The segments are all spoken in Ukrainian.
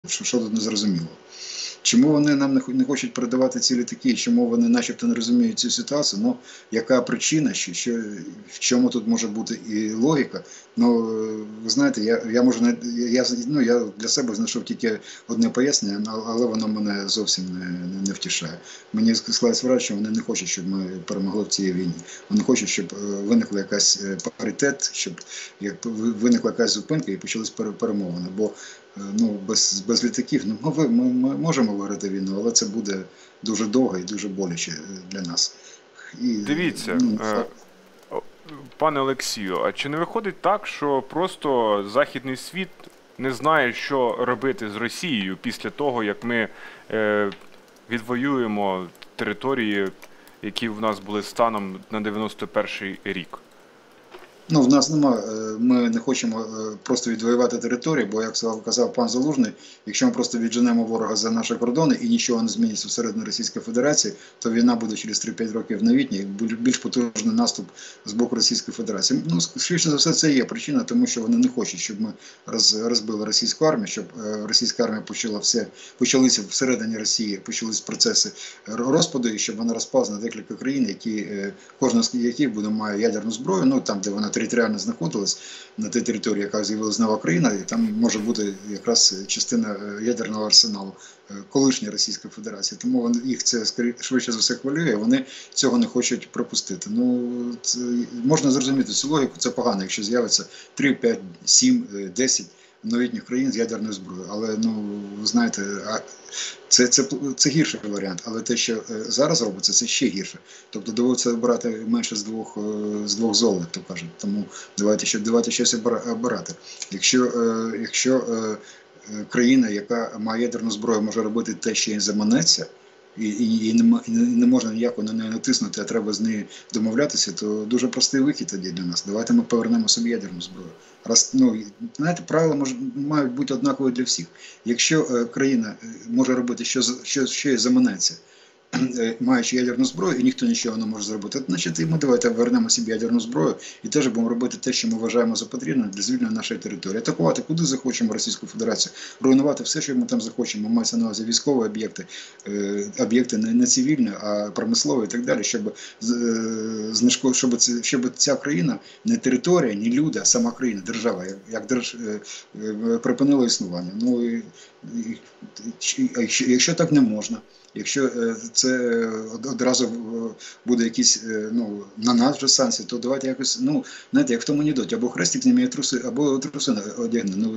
що тут не зрозуміло? Чому вони нам не хочуть передавати ці літаки, чому вони начебто не розуміють цю ситуацію? Ну, яка причина, в чому тут може бути і логіка? Ну, ви знаєте, я можу я для себе знайшов тільки одне пояснення, але воно мене зовсім не втішає. Мені складається враження, що вони не хочуть, щоб ми перемогли в цій війні. Вони хочуть, щоб виникла якась паритет, щоб виникла якась зупинка і почались перемовини. Бо ну, без літаків ми можемо виграти війну, але це буде дуже довго і дуже боляче для нас. І, Дивіться, ну, пане Олексію, а чи не виходить так, що просто західний світ не знає, що робити з Росією після того, як ми відвоюємо території, які в нас були станом на 91-й рік? Ну, в нас нема, ми не хочемо просто відвоювати територію, бо, як казав пан Залужний, якщо ми просто відженемо ворога за наші кордони і нічого не зміниться всередині Російської Федерації, то війна буде через 3-5 років новітня і більш потужний наступ з боку Російської Федерації. Ну, швидше за все, це є причина, тому що вони не хочуть, щоб ми розбили російську армію, щоб російська армія почалися всередині Росії, почалися процеси розпаду, і щоб вона розпалася на декілька країн, кожна з яких має ядерну зброю, ну там, де вона територіально знаходилась, на тій території, яка з'явилася нова країна, і там може бути якраз частина ядерного арсеналу колишньої Російської Федерації. Тому їх це швидше за все хвилює, вони цього не хочуть пропустити. Ну, можна зрозуміти цю логіку, це погано, якщо з'явиться 3, 5, 7, 10 новітніх країн з ядерною зброєю. Але, ну, ви знаєте, це гірший варіант, але те, що зараз робиться, це ще гірше. Тобто доводиться обирати менше з двох зол, як то кажуть. Тому давайте щось обирати. Якщо країна, яка має ядерну зброю, може робити те, що їй заманеться, і не можна ніяко на неї натиснути, а треба з нею домовлятися, то дуже простий вихід тоді для нас. Давайте ми повернемо собі ядерну зброю. Знаєте, правила мають бути однакові для всіх. Якщо країна може робити, що їй заманеться, маючи ядерну зброю, і ніхто нічого не може зробити, значить і ми давайте вернемо собі ядерну зброю і теж будемо робити те, що ми вважаємо за потрібне для звільнення нашої території. Атакувати куди захочемо Російську Федерацію, руйнувати все, що ми там захочемо, мається на увазі військові об'єкти не цивільні, а промислові і так далі, щоб ця країна, не територія, не люди, а сама країна, держава, припинила існування. Ну, якщо так не можна, якщо це одразу буде якісь, ну, на нас вже санкції, то давайте якось, ну, знаєте, як в тому анекдоті, або хрестик зніме, або труси одягне. Ну,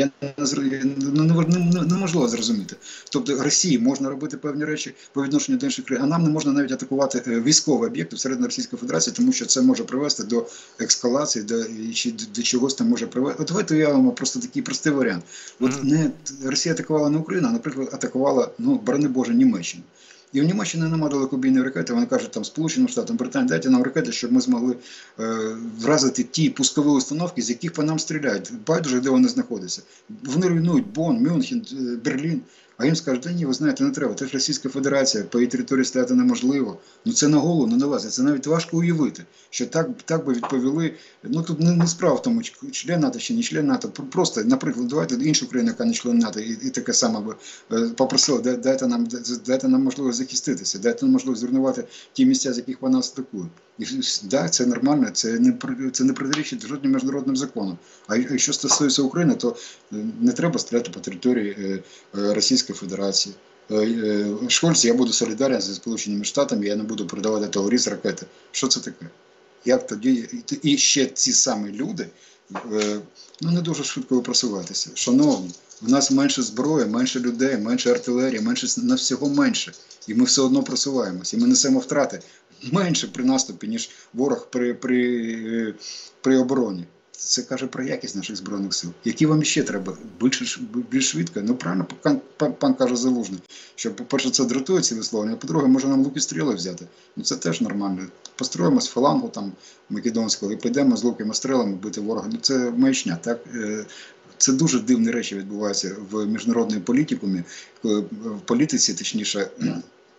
неможливо зрозуміти. Тобто Росії можна робити певні речі по відношенню до інших країн, а нам не можна навіть атакувати військові об'єкти всередині Російської Федерації, тому що це може привести до ескалації, чи до чогось там може привести. От давайте уявимо просто такий простий варіант. От Росія атакувала не Україну, а, наприклад, атакувала, ну, борони Боже, Німеччину. І в Німеччині немає далекобійної ракети, вони кажуть, там, Сполученим Штатам, Британії, дайте нам ракети, щоб ми змогли вразити ті пускові установки, з яких по нам стріляють. Байдуже, де вони знаходяться. Вони руйнують Бонн, Мюнхен, Берлін. А їм скажуть, ні, ви знаєте, не треба, це ж Російська Федерація, по її території стояти неможливо. Ну це на голову не налазить, це навіть важко уявити, що так би відповіли. Ну тут не справа в тому, член НАТО чи не член НАТО. Просто, наприклад, давайте іншу країну, яка не член НАТО, і таке саме би попросила, дайте нам можливість захиститися, дайте нам можливість зруйнувати ті місця, з яких вона нас атакує. І да, це нормально, це не протирічить жодним міжнародним законам. А якщо стосується України, то не треба стріляти по території Російської Федерації. Шольц, я буду солідарен зі Сполученими Штатами, я не буду продавати Тауріс ракети. Що це таке? Як тоді? І ще ці самі люди, ну, не дуже швидко просуватися. Шановні, в нас менше зброї, менше людей, менше артилерії, на всього менше. І ми все одно просуваємося. І ми несемо втрати менше при наступі, ніж ворог при обороні. Це каже про якість наших Збройних сил. Які вам ще треба? Більш швидко? Ну, правильно пан каже Залужний, що, по-перше, це дратує ці висловлення, а по-друге, може нам луки стріли взяти. Ну, це теж нормально. Построїмо з фалангу там македонського і підемо з луками стрілами бити ворога. Ну, це маячня, так? Це дуже дивні речі відбуваються в міжнародній політиці, точніше,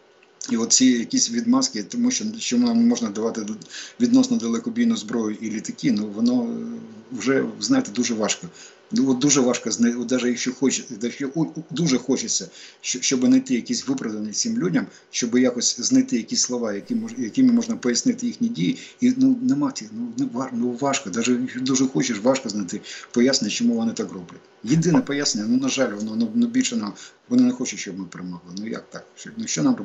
І оці якісь відмазки, тому що нам можна давати відносно далекобійну зброю і літаки, ну воно вже, знаєте, дуже важко. От дуже важко, навіть якщо дуже хочеться, щоб знайти якісь виправдання цим людям, щоб якось знайти якісь слова, якими можна пояснити їхні дії, і ну нема, важко, навіть якщо дуже хочеш, важко знайти пояснення, чому вони так роблять. Єдине пояснення, ну на жаль, воно більше вони не хочуть, щоб ми перемогли. Ну як так? Що нам робити?